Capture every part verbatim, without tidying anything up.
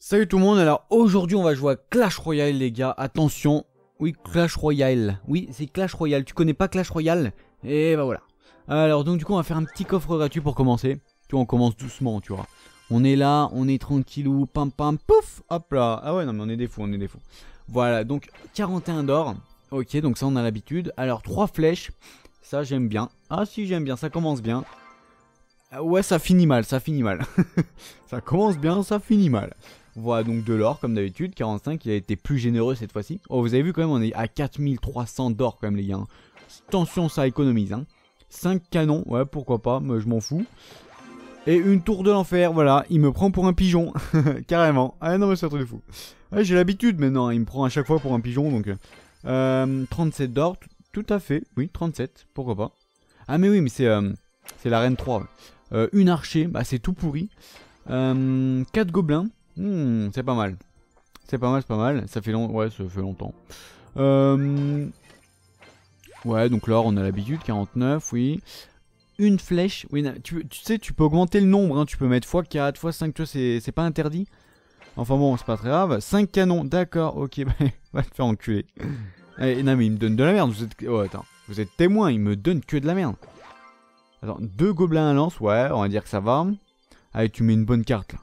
Salut tout le monde, alors aujourd'hui on va jouer à Clash Royale les gars, attention, oui Clash Royale, oui c'est Clash Royale, tu connais pas Clash Royale? Et bah voilà. Alors donc du coup on va faire un petit coffre gratuit pour commencer, tu vois on commence doucement tu vois. On est là, on est tranquillou, pam pam, pouf, hop là, ah ouais non mais on est des fous, on est des fous. Voilà donc quarante et un d'or, ok donc ça on a l'habitude, alors trois flèches, ça j'aime bien, ah si j'aime bien, ça commence bien. Ouais ça finit mal, ça finit mal, ça commence bien, ça finit mal. Voilà donc de l'or comme d'habitude, quarante-cinq, il a été plus généreux cette fois-ci. Oh vous avez vu quand même on est à quatre mille trois cents d'or quand même les gars. Hein. Attention ça économise hein. cinq canons, ouais pourquoi pas, mais je m'en fous. Et une tour de l'enfer, voilà, il me prend pour un pigeon, carrément. Ah non mais c'est un truc de fou. Ouais, j'ai l'habitude maintenant, il me prend à chaque fois pour un pigeon donc... Euh, trente-sept d'or, tout à fait, oui trente-sept, pourquoi pas. Ah mais oui mais c'est euh, c'est la reine trois. Ouais. Euh, une archer, bah c'est tout pourri. Euh, quatre gobelins. Hmm, c'est pas mal. C'est pas mal, c'est pas mal. Ça fait long... ouais, ça fait longtemps. Euh... Ouais, donc là, on a l'habitude. quarante-neuf, oui. Une flèche. Oui, tu, tu sais, tu peux augmenter le nombre. Hein. Tu peux mettre fois quatre, fois cinq. Tu vois, c'est pas interdit. Enfin bon, c'est pas très grave. cinq canons, d'accord. Ok, bah, va te faire enculer. Eh, non, mais il me donne de la merde. Vous êtes... Oh, attends. Vous êtes témoin. Il me donne que de la merde. Attends, deux gobelins à lance. Ouais, on va dire que ça va. Allez, tu mets une bonne carte là.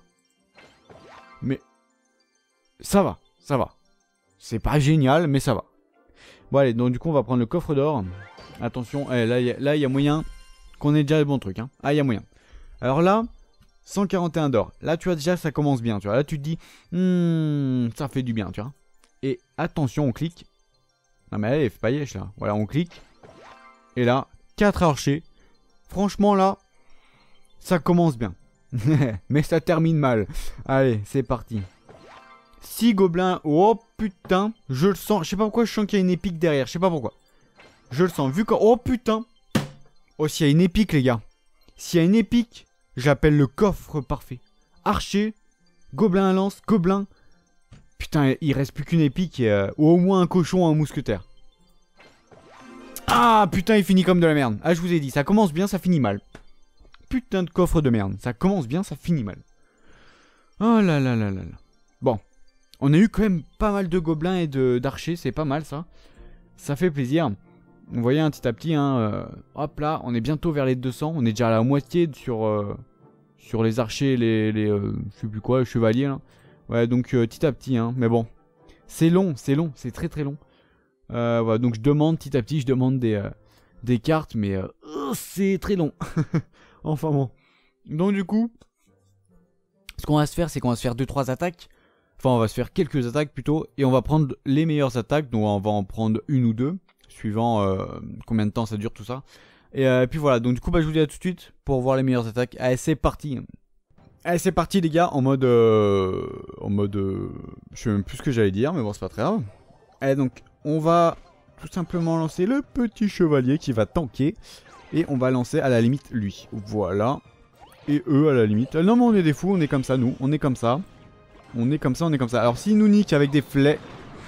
Mais ça va, ça va. C'est pas génial, mais ça va. Bon allez, donc du coup on va prendre le coffre d'or. Attention, eh, là il y, y a moyen qu'on ait déjà les bons trucs. Hein. Ah, il y a moyen. Alors là, cent quarante et un d'or. Là tu vois déjà ça commence bien. Tu vois. Là tu te dis, hmm, ça fait du bien, tu vois. Et attention, on clique. Non mais allez, fais pas yesh là. Voilà, on clique. Et là, quatre archers. Franchement là, ça commence bien. Mais ça termine mal. Allez, c'est parti. six gobelins. Oh putain, je le sens. Je sais pas pourquoi je sens qu'il y a une épique derrière. Je sais pas pourquoi. Je le sens. Vu que... Oh putain. Oh, s'il y a une épique, les gars. S'il y a une épique, j'appelle le coffre parfait. Archer, gobelin à lance, gobelin. Putain, il reste plus qu'une épique. Et, euh, ou au moins un cochon, un mousquetaire. Ah putain, il finit comme de la merde. Ah, je vous ai dit, ça commence bien, ça finit mal. Putain de coffre de merde. Ça commence bien, ça finit mal. Oh là là là là là. Bon. On a eu quand même pas mal de gobelins et d'archers. C'est pas mal ça. Ça fait plaisir. Vous voyez un petit à petit. Hein, euh, hop là. On est bientôt vers les deux cents. On est déjà à la moitié sur, euh, sur les archers. Les, les euh, je sais plus quoi. Les chevaliers là. Ouais donc euh, petit à petit. Hein, mais bon. C'est long. C'est long. C'est très très long. Euh, voilà, donc je demande petit à petit. Je demande des, euh, des cartes. Mais euh, c'est très long. Enfin bon. Donc du coup, ce qu'on va se faire, c'est qu'on va se faire deux trois attaques. Enfin, on va se faire quelques attaques plutôt. Et on va prendre les meilleures attaques. Donc on va en prendre une ou deux. Suivant euh, combien de temps ça dure tout ça. Et euh, puis voilà. Donc du coup, bah, je vous dis à tout de suite pour voir les meilleures attaques. Allez, c'est parti. Allez, c'est parti les gars. En mode... Euh, en mode... Euh, je sais même plus ce que j'allais dire. Mais bon, c'est pas très grave. Allez, donc on va tout simplement lancer le petit chevalier qui va tanker. Et on va lancer à la limite lui. Voilà. Et eux à la limite. Non mais on est des fous, on est comme ça nous. On est comme ça. On est comme ça, on est comme ça. Alors s'ils nous niquent avec des flèches...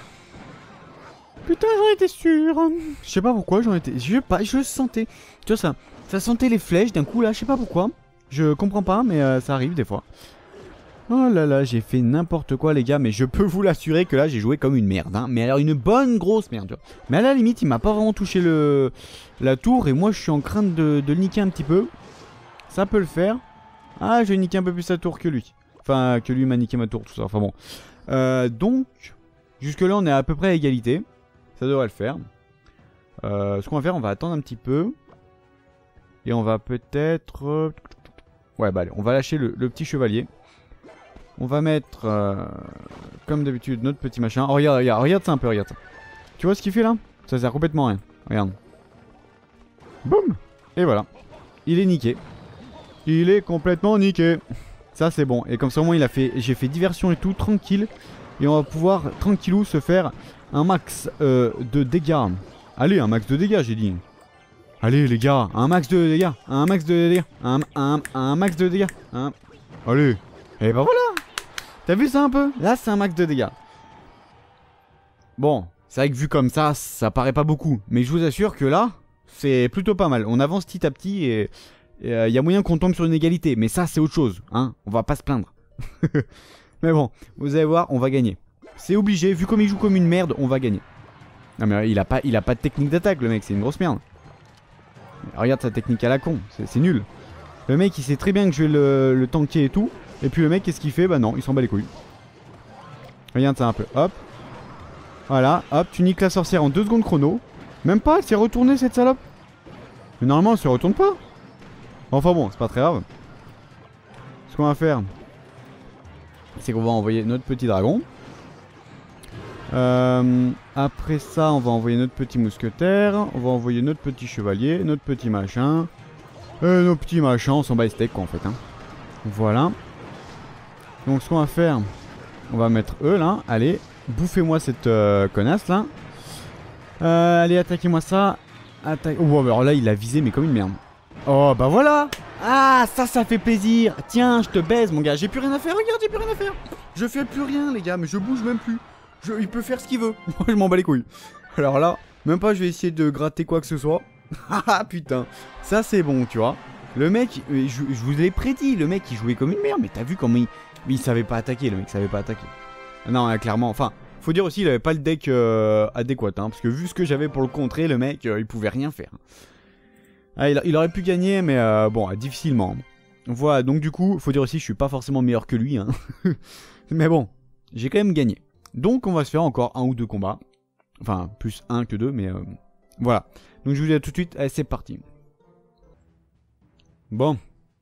Putain j'en étais sûr. Je sais pas pourquoi j'en étais... Je sais pas, je sentais. Tu vois ça. Ça sentait les flèches d'un coup là, je sais pas pourquoi. Je comprends pas mais euh, ça arrive des fois. Oh là là, j'ai fait n'importe quoi les gars. Mais je peux vous l'assurer que là j'ai joué comme une merde hein. Mais alors une bonne grosse merde tu vois. Mais à la limite il m'a pas vraiment touché le... la tour. Et moi je suis en train de, de le niquer un petit peu. Ça peut le faire. Ah je vais niquer un peu plus sa tour que lui. Enfin que lui m'a niqué ma tour tout ça. Enfin bon euh, donc jusque là on est à peu près à égalité. Ça devrait le faire. euh, Ce qu'on va faire, on va attendre un petit peu. Et on va peut-être... Ouais bah allez, on va lâcher le, le petit chevalier. On va mettre, euh, comme d'habitude, notre petit machin. Oh, regarde, regarde, regarde ça un peu, regarde ça. Tu vois ce qu'il fait là? Ça sert complètement à rien. Regarde. Boum. Et voilà. Il est niqué. Il est complètement niqué. Ça c'est bon. Et comme ça au moins il a fait, j'ai fait diversion et tout, tranquille. Et on va pouvoir, tranquillou, se faire un max euh, de dégâts. Allez, un max de dégâts, j'ai dit. Allez les gars, un max de dégâts. Un max de dégâts. Un, un, un max de dégâts. Un... Allez. Et bah voilà. T'as vu ça un peu? Là c'est un max de dégâts. Bon, c'est vrai que vu comme ça, ça paraît pas beaucoup. Mais je vous assure que là, c'est plutôt pas mal. On avance petit à petit et il euh, y a moyen qu'on tombe sur une égalité. Mais ça c'est autre chose, hein. On va pas se plaindre. Mais bon, vous allez voir, on va gagner. C'est obligé, vu comme il joue comme une merde, on va gagner. Non mais il a pas, il a pas de technique d'attaque le mec, c'est une grosse merde. Regarde sa technique à la con, c'est nul. Le mec il sait très bien que je vais le, le tanker et tout. Et puis le mec qu'est-ce qu'il fait? Bah non, il s'en bat les couilles. Regarde ça un peu, hop. Voilà, hop, tu niques la sorcière en deux secondes chrono. Même pas, elle s'est retournée cette salope. Mais normalement elle se retourne pas. Enfin bon, c'est pas très grave. Ce qu'on va faire, c'est qu'on va envoyer notre petit dragon. Euh, après ça, on va envoyer notre petit mousquetaire. On va envoyer notre petit chevalier, notre petit machin. Et nos petits machins, on s'en bat les steaks quoi en fait. Hein. Voilà. Donc ce qu'on va faire, on va mettre eux là. Allez, bouffez-moi cette euh, connasse là. Euh, allez, attaquez-moi ça. Atta oh, alors là, il a visé mais comme une merde. Oh bah voilà. Ah, ça, ça fait plaisir. Tiens, je te baise mon gars. J'ai plus rien à faire, regarde, j'ai plus rien à faire. Je fais plus rien les gars, mais je bouge même plus. Je, il peut faire ce qu'il veut. Moi je m'en bats les couilles. Alors là, même pas je vais essayer de gratter quoi que ce soit. Ah putain, ça c'est bon tu vois. Le mec, je, je vous l'ai prédit, le mec il jouait comme une merde. Mais t'as vu comment il, il savait pas attaquer, le mec savait pas attaquer. Non là, clairement, enfin, faut dire aussi il avait pas le deck euh, adéquat. Hein, parce que vu ce que j'avais pour le contrer, le mec euh, il pouvait rien faire. Ah, il, il aurait pu gagner mais euh, bon, difficilement. Voilà, donc du coup, faut dire aussi je suis pas forcément meilleur que lui. Hein. Mais bon, j'ai quand même gagné. Donc on va se faire encore un ou deux combats. Enfin, plus un que deux, mais euh, voilà. Donc je vous dis à tout de suite, allez c'est parti. Bon.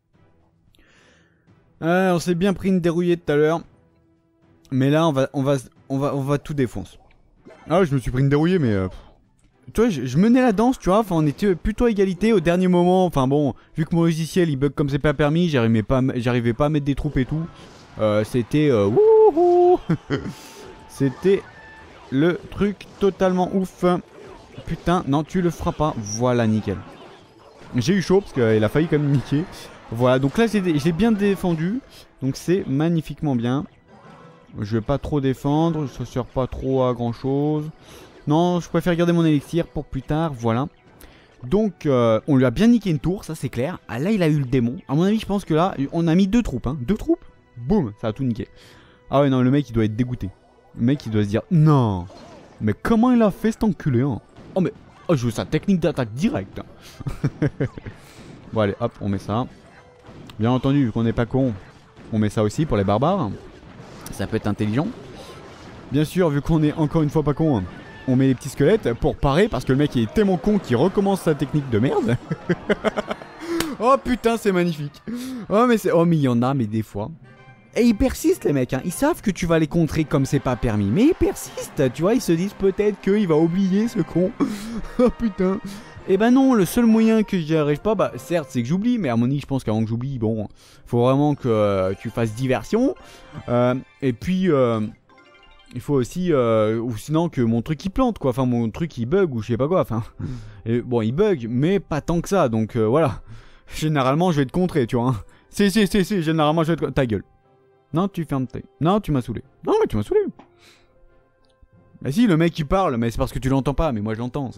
Euh, on s'est bien pris une dérouillée tout à l'heure. Mais là, on va, on va, on va, on va tout défoncer. Ah, je me suis pris une dérouillée, mais... Euh, tu vois, je, je menais la danse, tu vois. Enfin, on était plutôt à égalité au dernier moment. Enfin bon, vu que mon logiciel, il bug comme c'est pas permis, j'arrivais pas, j'arrivais pas à mettre des troupes et tout. Euh, C'était... Euh, wouhou. C'était le truc totalement ouf. Putain, non, tu le feras pas. Voilà, nickel. J'ai eu chaud parce qu'il a failli quand même niquer. Voilà, donc là, j'ai bien défendu. Donc c'est magnifiquement bien. Je vais pas trop défendre. Ça sert pas trop à grand chose. Non, je préfère garder mon élixir pour plus tard. Voilà. Donc, euh, on lui a bien niqué une tour, ça c'est clair. Ah là, il a eu le démon. À mon avis, je pense que là, on a mis deux troupes. Hein. Deux troupes. Boum, ça a tout niqué. Ah ouais, non, le mec, il doit être dégoûté. Le mec il doit se dire non, mais comment il a fait cet enculé hein. Oh mais oh, je veux sa technique d'attaque directe. Bon allez hop on met ça. Bien entendu vu qu'on n'est pas con, on met ça aussi pour les barbares. Ça peut être intelligent. Bien sûr vu qu'on est encore une fois pas con, on met les petits squelettes pour parer parce que le mec il est tellement con qu'il recommence sa technique de merde. Oh putain c'est magnifique. Oh mais c'est oh mais il y en a mais des fois. Et ils persistent les mecs, hein. Ils savent que tu vas les contrer comme c'est pas permis. Mais ils persistent, tu vois, ils se disent peut-être qu'il va oublier ce con. Oh putain. Et ben non, le seul moyen que j'y arrive pas, bah certes c'est que j'oublie, mais à mon avis je pense qu'avant que j'oublie, bon, faut vraiment que euh, tu fasses diversion. Euh, et puis, euh, il faut aussi, euh, ou sinon que mon truc il plante quoi, enfin mon truc il bug ou je sais pas quoi, enfin. Et, bon il bug, mais pas tant que ça, donc euh, voilà. Généralement je vais te contrer, tu vois. Hein. Si, si, si, si, généralement je vais te... Ta gueule. Non, tu fermes ta... Non, tu m'as saoulé. Non, mais tu m'as saoulé. Bah si, le mec il parle, mais c'est parce que tu l'entends pas, mais moi je l'entends.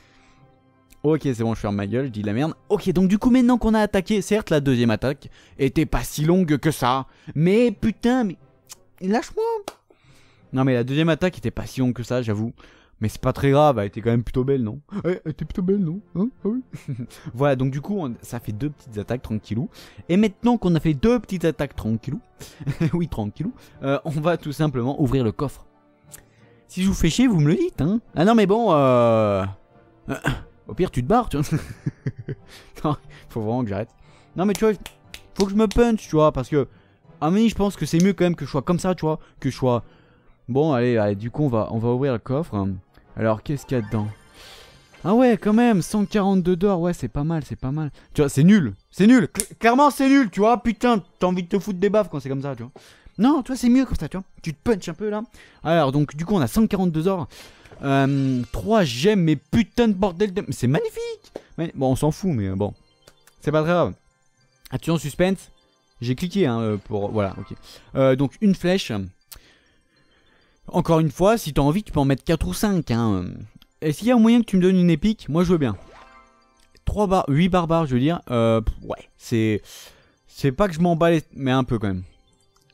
Ok, c'est bon, je ferme ma gueule, je dis de la merde. Ok, donc du coup, maintenant qu'on a attaqué, certes, la deuxième attaque était pas si longue que ça. Mais putain, mais... Lâche-moi. Non, mais la deuxième attaque était pas si longue que ça, j'avoue. Mais c'est pas très grave, elle était quand même plutôt belle, non? Ouais, elle était plutôt belle, non? Hein? Ah oui. Voilà, donc du coup, on, ça fait deux petites attaques tranquillou. Et maintenant qu'on a fait deux petites attaques tranquillou, oui, tranquillou, euh, on va tout simplement ouvrir le coffre. Si je vous fais chier, vous me le dites, hein? Ah non, mais bon, euh... au pire, tu te barres, tu vois. Non, faut vraiment que j'arrête. Non, mais tu vois, faut que je me punch, tu vois, parce que... À mon avis, je pense que c'est mieux quand même que je sois comme ça, tu vois, que je sois... Bon, allez, allez, du coup, on va, on va ouvrir le coffre. Alors, qu'est-ce qu'il y a dedans? Ah ouais, quand même, cent quarante-deux d'or, ouais, c'est pas mal, c'est pas mal. Tu vois, c'est nul, c'est nul, Cl clairement c'est nul, tu vois, putain, t'as envie de te foutre des baffes quand c'est comme ça, tu vois. Non, tu vois, c'est mieux comme ça, tu vois, tu te punches un peu, là. Alors, donc, du coup, on a cent quarante-deux or, euh, trois gemmes, mais putain de bordel de... C'est magnifique. Mais, bon, on s'en fout, mais bon, c'est pas très grave. Attention, suspense, j'ai cliqué, hein, pour... Voilà, ok. Euh, donc, une flèche... Encore une fois, si t'as envie, tu peux en mettre quatre ou cinq. Hein. Est-ce qu'il y a un moyen que tu me donnes une épique? Moi, je veux bien. trois bar huit barbares, je veux dire. Euh, ouais, c'est... C'est pas que je m'emballe, mais un peu quand même.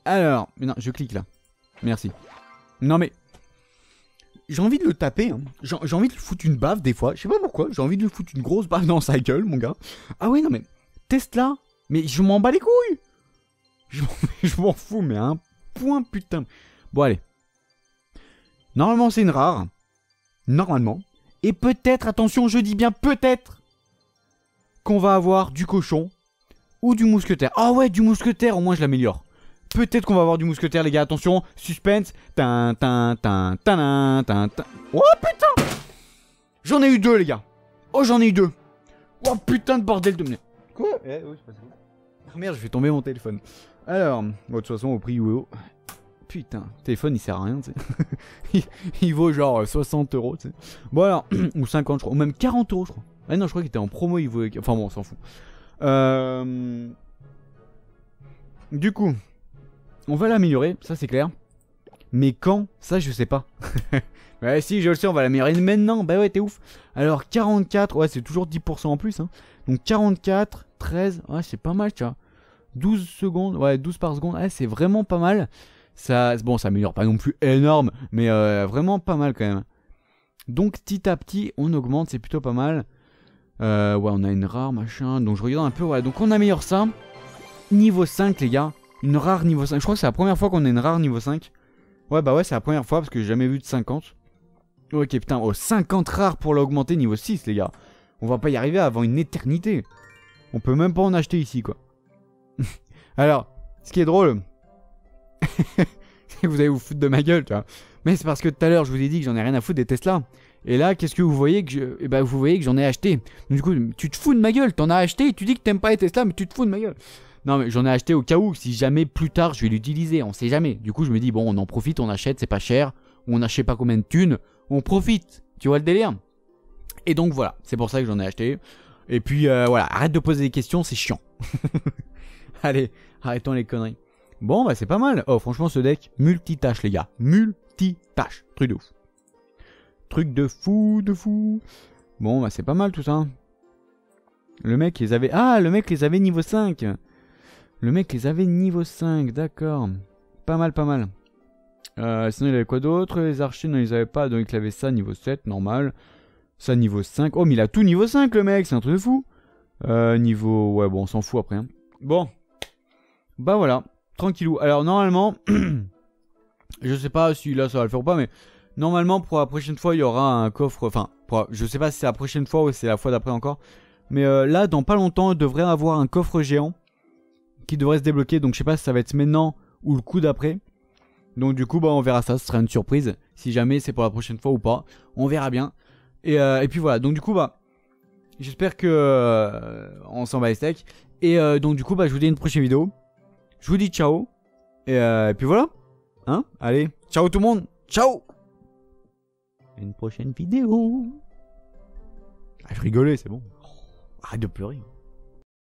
Alors, mais non, je clique là. Merci. Non mais... J'ai envie de le taper, hein. J'ai j'ai envie de lui foutre une baffe des fois. Je sais pas pourquoi, j'ai envie de lui foutre une grosse baffe dans sa gueule, mon gars. Ah ouais, non mais... Tesla, mais je m'en bats les couilles. Je m'en je m'en fous, mais un point, putain. Bon, allez. Normalement, c'est une rare. Normalement. Et peut-être, attention, je dis bien peut-être, qu'on va avoir du cochon ou du mousquetaire. Ah ouais, du mousquetaire, au moins je l'améliore. Peut-être qu'on va avoir du mousquetaire, les gars. Attention, suspense. Tin, tin, tin, tin, tin, tin. Oh putain! J'en ai eu deux, les gars. Oh, j'en ai eu deux. Oh putain de bordel de merde. Quoi? Eh, oui, c'est pas ça. Ah merde, je vais tomber mon téléphone. Alors, bon, de toute façon, au prix où est. Putain, le téléphone il sert à rien, tu sais. il, il vaut genre soixante euros, tu sais. Bon, alors, ou cinquante, je crois. Ou même quarante euros, je crois. Ah non, je crois qu'il était en promo, il vaut. Enfin bon, on s'en fout. Euh... Du coup. On va l'améliorer, ça c'est clair. Mais quand? Ça je sais pas. Ouais si je le sais, on va l'améliorer maintenant. Bah ouais, t'es ouf. Alors quarante-quatre, ouais c'est toujours dix pour cent en plus hein. Donc quarante-quatre, treize, ouais c'est pas mal tu vois. douze secondes, ouais douze par seconde, ouais c'est vraiment pas mal. Ça, bon ça améliore pas non plus énorme, mais euh, vraiment pas mal quand même. Donc petit à petit on augmente, c'est plutôt pas mal. euh, Ouais on a une rare machin, donc je regarde un peu, ouais. Donc on améliore ça. Niveau cinq les gars. Une rare niveau cinq. Je crois que c'est la première fois qu'on a une rare niveau cinq. Ouais, bah ouais, c'est la première fois parce que j'ai jamais vu de cinquante. Ok, putain, oh, cinquante rares pour l'augmenter niveau six, les gars. On va pas y arriver avant une éternité. On peut même pas en acheter ici, quoi. Alors, ce qui est drôle, c'est que vous allez vous foutre de ma gueule, tu vois. Mais c'est parce que tout à l'heure, je vous ai dit que j'en ai rien à foutre des Tesla. Et là, qu'est-ce que vous voyez que je... Eh bah, vous voyez que j'en ai acheté. Donc, du coup, tu te fous de ma gueule. T'en as acheté et tu dis que t'aimes pas les Tesla, mais tu te fous de ma gueule. Non mais j'en ai acheté au cas où, si jamais plus tard je vais l'utiliser, on sait jamais. Du coup je me dis bon on en profite, on achète, c'est pas cher, on a je sais pas combien de thunes, on profite, tu vois le délire. Et donc voilà, c'est pour ça que j'en ai acheté. Et puis euh, voilà, arrête de poser des questions, c'est chiant. Allez, arrêtons les conneries. Bon bah c'est pas mal. Oh franchement ce deck, multitâche les gars, multitâche, truc de ouf. Truc de fou, de fou. Bon bah c'est pas mal tout ça. Le mec les avait... Ah le mec les avait niveau cinq. Le mec les avait niveau cinq, d'accord. Pas mal, pas mal. Euh, sinon il avait quoi d'autre? Les archers non ils avaient pas, donc il avait ça niveau sept, normal. Ça niveau cinq. Oh mais il a tout niveau cinq le mec, c'est un truc de fou. Euh, niveau... Ouais bon on s'en fout après. Hein. Bon. Bah voilà, tranquillou. Alors normalement... je sais pas si là ça va le faire ou pas, mais... Normalement pour la prochaine fois il y aura un coffre... Enfin, pour... je sais pas si c'est la prochaine fois ou c'est la fois d'après encore. Mais euh, là dans pas longtemps il devrait avoir un coffre géant qui devrait se débloquer, donc je sais pas si ça va être maintenant ou le coup d'après. Donc du coup bah on verra ça, ce sera une surprise si jamais c'est pour la prochaine fois ou pas, on verra bien. Et, euh, et puis voilà, donc du coup bah j'espère que euh, on s'en va les steaks. Et euh, donc du coup bah je vous dis à une prochaine vidéo. Je vous dis ciao. Et, euh, et puis voilà. Hein, allez, ciao tout le monde. Ciao. À une prochaine vidéo. Ah, je rigolais, c'est bon. Arrête de pleurer.